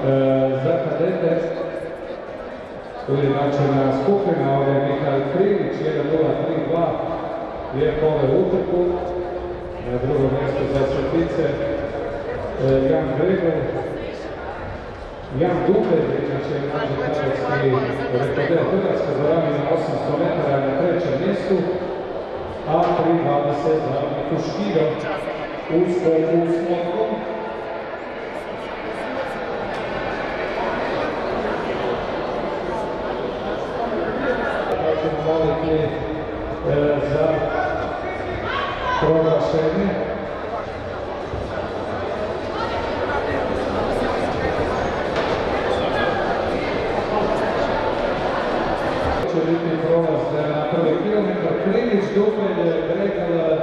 Za kadete ujednačena skupina, ovdje je Mihajl Krilić, 1:0-3:2, lijepo ove utrku. Na drugom mjestu za Svetice Jan Gregor, Jan Duper, inače je nađe rekorder Hrvatske za ravnje na 800 metara na trećem mjestu, a 3:20 za Miku Škido u skoku s motkom. Ćemo moliti za proglašenje. Će biti prolaz na prvi kilometar. Krinić, Dupelj, Gregel.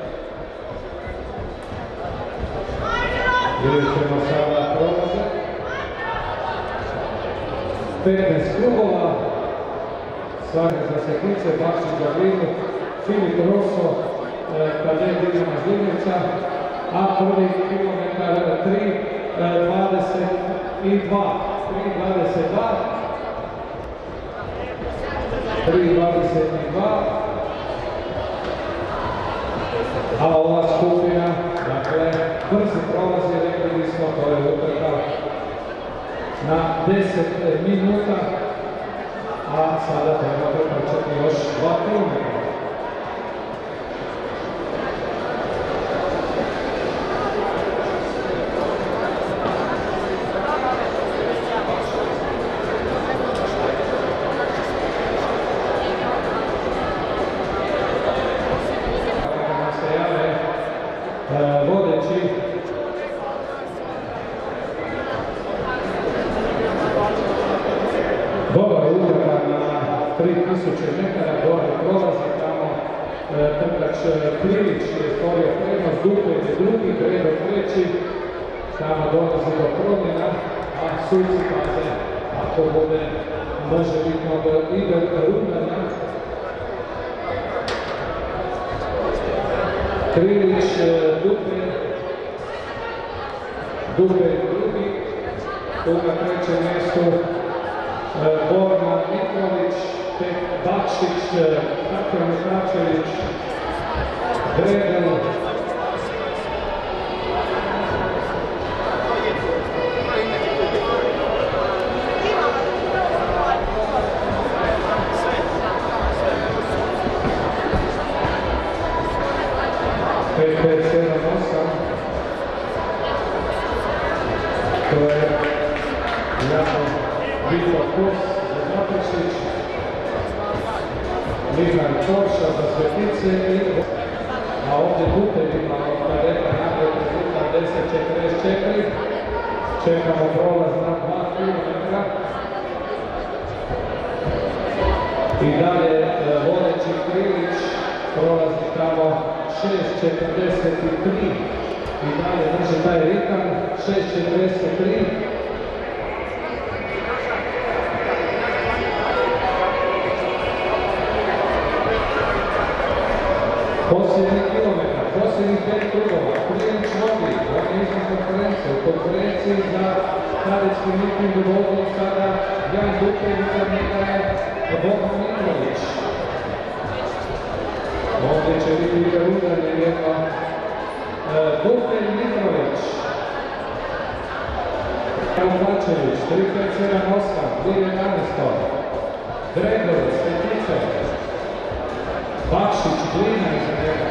Vidjet ćemo sada prolaze. 15 klubova. Svake za Svetice, Bakšić za Glinu, Filip Rosso, kadet Dinama Zlivnica, a prvi kilometar 3:22. 3:22. A ova skupina, dakle, brzi prolazi, rekli smo, to je utrka na 10 minuta. A sada treba pretrčati još 2 kilometra. Kada nam se jave vodeći dobar utrka na 3000 metara, gore prolazi tamo trkač Krilić je stvorio prednost, Dupelj je drugi, Gregor treći, tamo dolazi do promjena, a suci paze, ako bude može biti od Igor Rudana. Krilić, Dupelj drugi, tu na trećem mjestu Borna Mitrović, Bakšić, Tatjana Mikačević, Gregel, to je jako Vito Kos za Zaprešić, Mihajl Korša za Svetice, a ovdje Dupelj ima od kadeta napred rezultat 10:44. Čekamo prolaz na 2 km. I dalje vodeći Krilić prolazi tamo 6:43. I dalje drži taj ritam 6:43. Posljednji kilometar, posljednjih 5 krugova, Krilić vodi, on je iznad konferencije. U konferenciji za kadetski miting vodi sada Jan Dupelj, za njega je Borna Mitrović. Ovdje će biti Igor Rudana jedno. Dupelj, Mitrović. Kalbačević, 3:5:7:8, 2:11. Gregor, Svetice. Bakšić, Glina iza njega.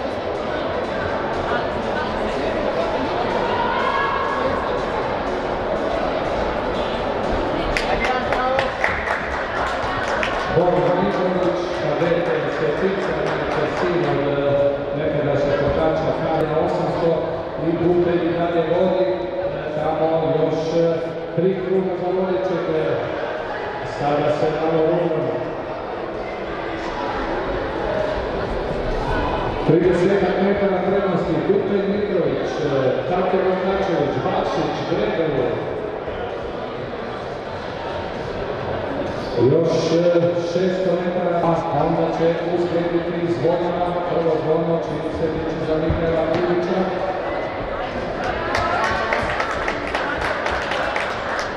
Borna Mitrović, kadet Svetice, inače sin od nekadašnjeg trkača Karla 800 i Dupelj i dalje vodi. Tamo još 3 kruga za vodećeg. Sada se malo ružno. 30 metara prednosti, Dupelj, Mitrović, Tatjana Mikačević, Bakšić, Gregor. Još 600 metara, a onda će uspjetiti zvona, prvo zvono čini se biti za Mihajla Krilića.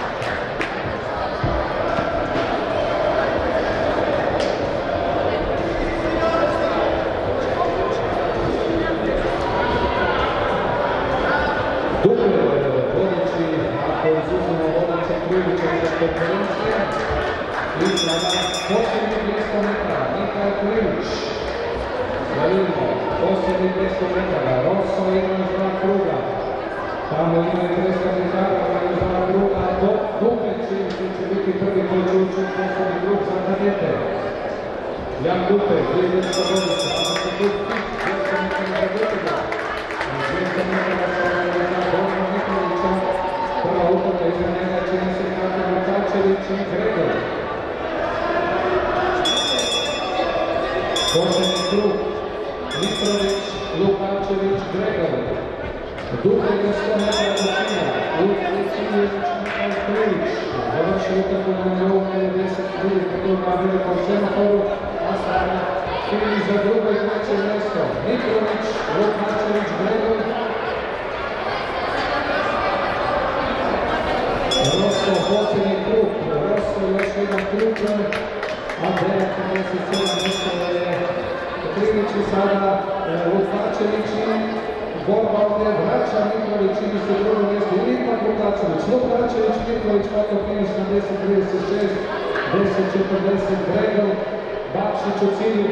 uzima vodaca Krilića za konferencije. I sada posljednjih 200 metara, Mihajl Krilić. Da vidimo, posljednjih 200 metara, Rosso ima još 2 kruga. Tamo imaju predstavnik Karlova još 2 kruga, Dupek koji će biti prvi koji će ući u posljednji krug za kadete. Jan Dupek, 200 godica, ali se tu 200 metara za Dupeka. 200 metara sa Borno Nikolića. Prva utrka iza njega čini se Katar Lukačević i Gregor. Posljednji krug, Mitrović, Lukačević, Gregor. Dupek je 100 metara do cilja, Lukačević, Mihajl Krilić. Završi utrku na nivou 50 drugih kruga velikom semaforu, a sada Krilić za drugo i treće mjesto. Mitrović, Lukačević, Gregor. Rosso, posljednji krug, Rosso još jedan krug, a 9:57 mjesto je Krilić i sada Lukačević i borba ovdje vraća Mitrović i se drugo mjesto ili ipak Lukačević. Lukačević, Mitrović, kako finiš na 10:36, 10:40, Gregor, Bakšić u cilju.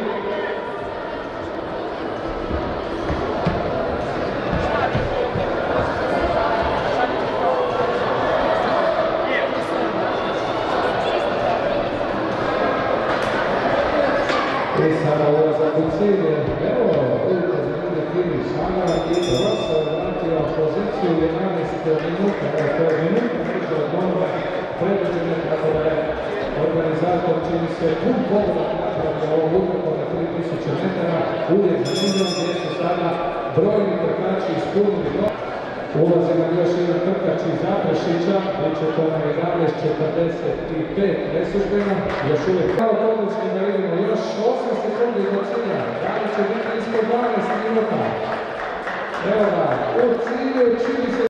I sada ulazak u cilj, evo, vidite zanimljiv finiš, Ana i Rosso je vratio poziciju 11 minuta, to je minuta brže od onoga predviđene, tako da je organizator čini se pun pogodak napravio ovog utrku na 3000 metara, uvijek zanimljivo gdje su sada brojni trkači ispunili do. Ulazi nam još jedan trkač iz Zaprešića, bit će to na 11:45 neslužbeno, još uvijek kao odlični da vidimo, još 8 sekundi do cilja, da li će biti ispod 12 minuta. Evo ga, u cilju čini se